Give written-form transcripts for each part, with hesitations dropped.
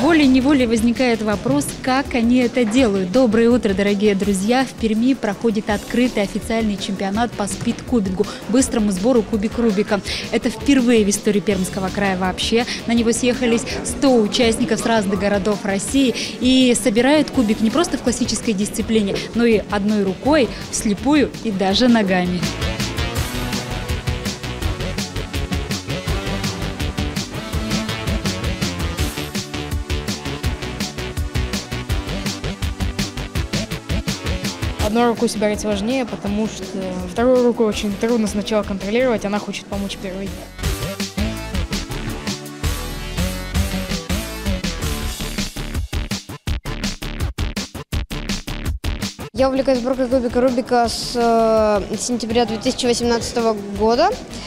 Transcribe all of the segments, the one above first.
Волей-неволей возникает вопрос, как они это делают. Доброе утро, дорогие друзья! В Перми проходит открытый официальный чемпионат по спид-кубингу, быстрому сбору кубик Рубика. Это впервые в истории Пермского края вообще. На него съехались 100 участников с разных городов России и собирают кубик не просто в классической дисциплине, но и одной рукой, вслепую и даже ногами. Одной рукой собирать сложнее, потому что вторую руку очень трудно сначала контролировать, она хочет помочь первой. Я увлекаюсь сборкой кубика Рубика с сентября 2018 года.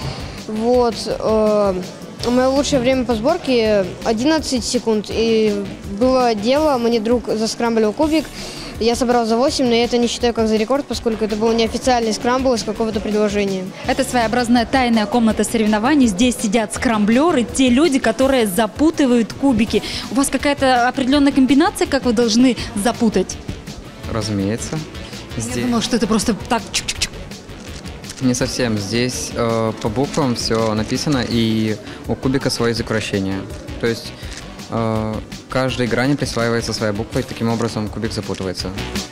Мое лучшее время по сборке 11 секунд. И было дело, мне друг заскрамблил кубик. Я собрал за 8, но я это не считаю как за рекорд, поскольку это был неофициальный скрамбл из какого-то предложения. Это своеобразная тайная комната соревнований. Здесь сидят скрамблеры, те люди, которые запутывают кубики. У вас какая-то определенная комбинация, как вы должны запутать? Разумеется. Я думала, что это просто так чук-чук-чук. Не совсем. Здесь по буквам все написано, и у кубика свой язык вращения. То есть каждой грани присваивается своя буква, и таким образом кубик запутывается.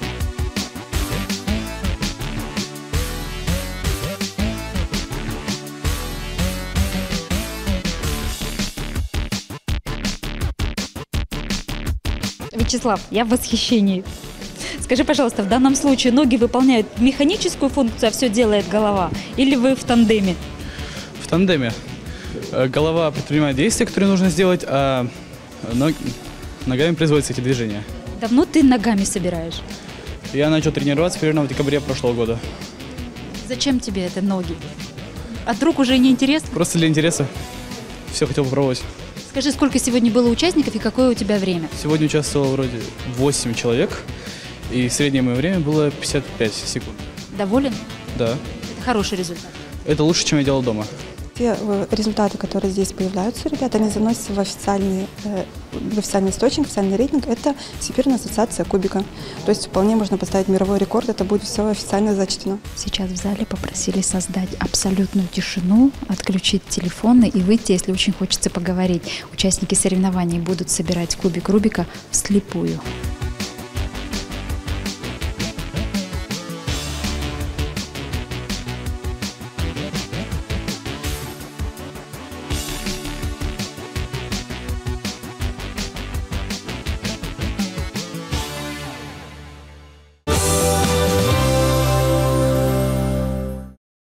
Вячеслав, я в восхищении. Скажи, пожалуйста, в данном случае ноги выполняют механическую функцию, а все делает голова? Или вы в тандеме? В тандеме. Голова предпринимает действия, которые нужно сделать, а ногами производятся эти движения. Давно ты ногами собираешь? Я начал тренироваться примерно в декабре прошлого года. Зачем тебе это ноги? От рук уже не интересно? Просто для интереса. Все хотел попробовать. Скажи, сколько сегодня было участников и какое у тебя время? Сегодня участвовало вроде 8 человек, и среднее мое время было 55 секунд. Доволен? Да. Это хороший результат. Это лучше, чем я делал дома. Все результаты, которые здесь появляются, ребята, они заносятся в официальный источник, официальный рейтинг. Это Всемирная ассоциация кубика. То есть вполне можно поставить мировой рекорд, это будет все официально зачтено. Сейчас в зале попросили создать абсолютную тишину, отключить телефоны и выйти, если очень хочется поговорить. Участники соревнований будут собирать кубик Рубика вслепую.